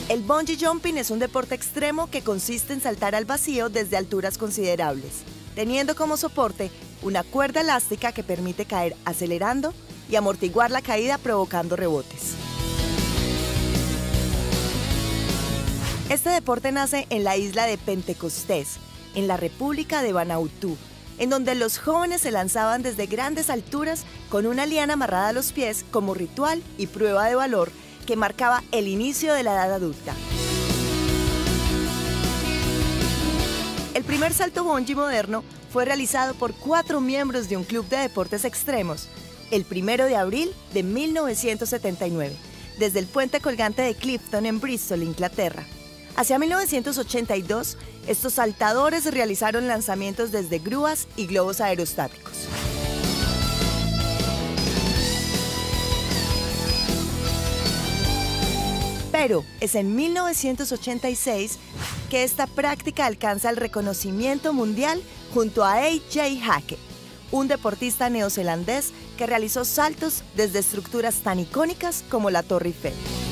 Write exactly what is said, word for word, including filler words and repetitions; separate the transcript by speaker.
Speaker 1: El bungee jumping es un deporte extremo que consiste en saltar al vacío desde alturas considerables, teniendo como soporte una cuerda elástica que permite caer acelerando y amortiguar la caída provocando rebotes. Este deporte nace en la isla de Pentecostés, en la República de Vanuatu, en donde los jóvenes se lanzaban desde grandes alturas con una liana amarrada a los pies como ritual y prueba de valor que marcaba el inicio de la edad adulta. El primer salto bungee moderno fue realizado por cuatro miembros de un club de deportes extremos, el primero de abril de mil novecientos setenta y nueve, desde el puente colgante de Clifton en Bristol, Inglaterra. Hacia mil novecientos ochenta y dos, estos saltadores realizaron lanzamientos desde grúas y globos aerostáticos. Pero es en mil novecientos ochenta y seis que esta práctica alcanza el reconocimiento mundial junto a A J Hackett, un deportista neozelandés que realizó saltos desde estructuras tan icónicas como la Torre Eiffel.